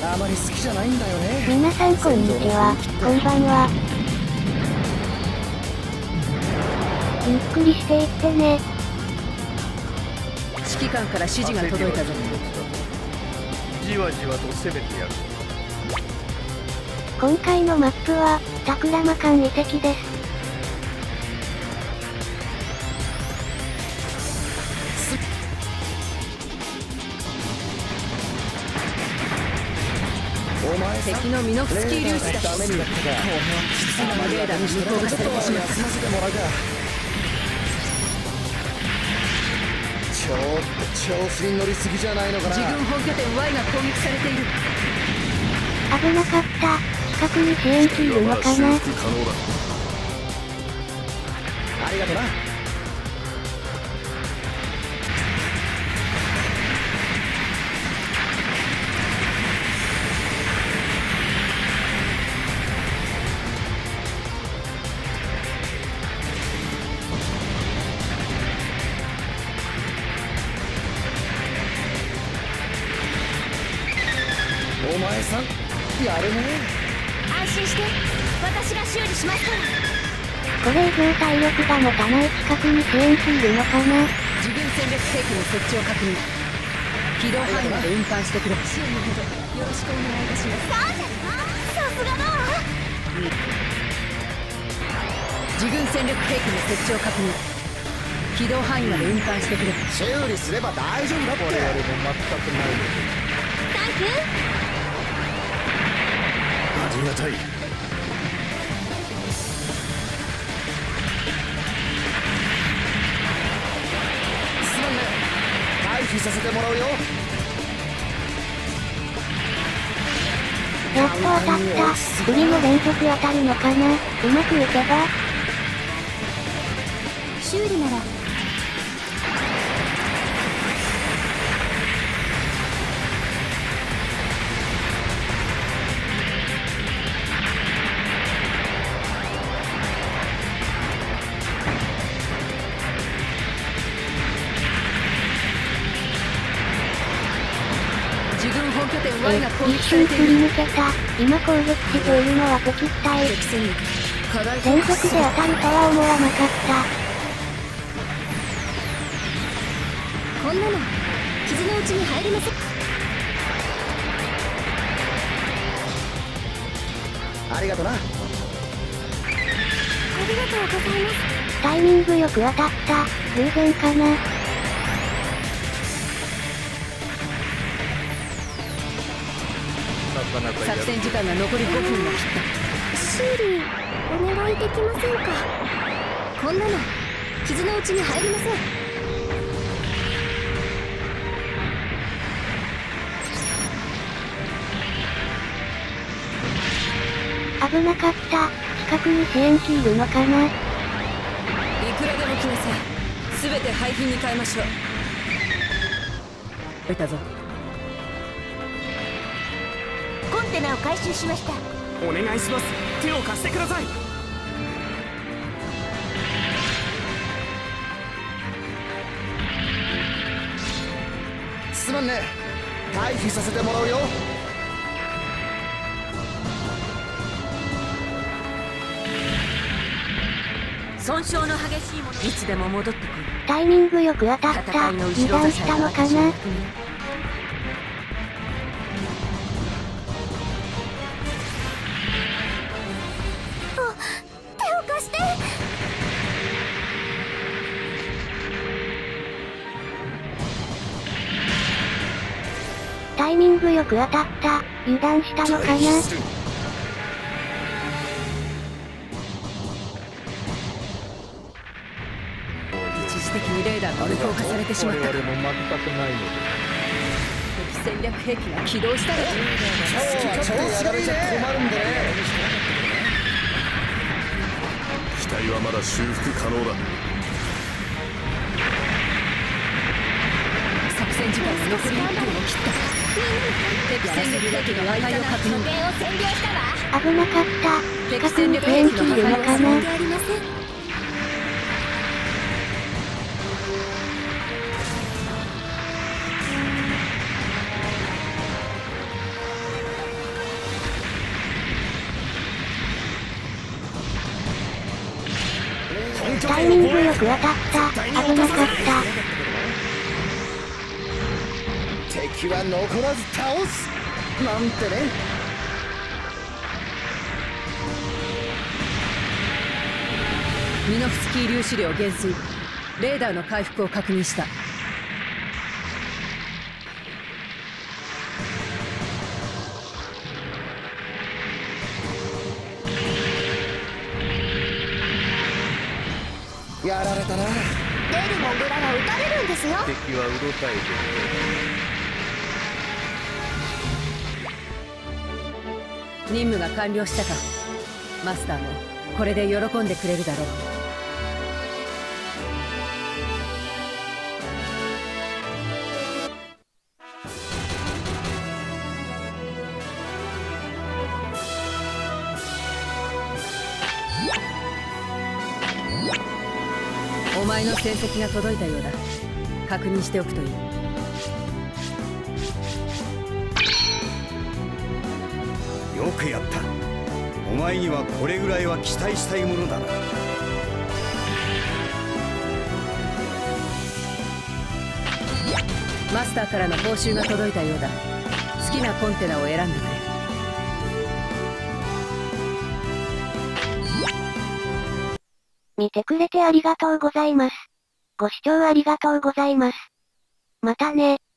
あまり好きじゃないんだよね。 皆さんこんにちは、こんばんは。ゆっくりしていってね。 指揮官から指示が届いたぞ。 じわじわと攻めてやる。 今回のマップは、タクラマカン遺跡です。 敵のミノフスキー粒子だ。 ダメになったか。 レーダーの向こうがされてしまった。 済ませてもらうか。ちょっと調子に乗りすぎじゃないのかな。 自軍本拠点 Y が攻撃されている。 危なかった。近くに支援機いるのかな。 ありがとな。お前さん、やるね。 安心して、私が修理しますから。 これ以上体力が持たない。近くに支援機いるのかな。 自軍戦略兵器の設置を確認。機動範囲まで運搬してくれ。支援のほどよろしくお願いいたします。 さすがだわ。 自軍戦略兵器の設置を確認。機動範囲まで運搬してくれ。 修理すれば大丈夫だって。 我々も全くないので。 サンキュー。 ありがたい。 すまんね。回避させてもらうよ。 やっと当たった。次も連続当たるのかな。うまくいけば。 修理なら。 自軍本拠点 Y が攻撃一されている。 瞬すり抜けた。今攻撃しているのは敵機体。 敵戦力課題連続で当たるとは思わなかった。 こんなの傷のうちに入りません。 ありがとな。 ありがとうございます。 タイミングよく当たった。偶然かな。 なかなかやる。 作戦時間が残り5分を切った。 修理お願いできませんか。こんなの傷のうちに入りません。 危なかった。近くに支援機いるのかな。 いくらでも来なさい。すべて廃品に変えましょう。出たぞ。 コンテナを回収しました。 お願いします。手を貸してください。 すまんね。回避させてもらうよ。 損傷の激しいものいつでも戻ってくる。 タイミングよく当たった。 戦いの後油断したろ支えはのかな。 私の役目。 手を貸して。 タイミングよく当たった。油断したのかな。 一時的にレーダーが無効化されてしまったか。 我々も全くないので。 敵戦略兵器が起動したら調子がいいね。困るんでね。 機体はまだ修復可能だ。 作戦時間が残り1分を切った。敵戦略兵器の破壊を確認。 拠点を占領したわ。 危なかった。近くに支援機いるのかな。 ありません。 タイミングよく当たった。危なかった。 敵は残らず倒すなんてね。 ミノフスキー粒子量減衰。レーダーの回復を確認した。 やられたな。 出るモグラは撃たれるんですよ。 敵はうろたえて任務が完了したか。マスターもこれで喜んでくれるだろう。お前の戦績が届いたようだ。確認しておくといい。 よくやった。お前にはこれぐらいは期待したいものだな。 マスターからの報酬が届いたようだ。好きなコンテナを選んでくれ。 見てくれてありがとうございます。ご視聴ありがとうございます。またね。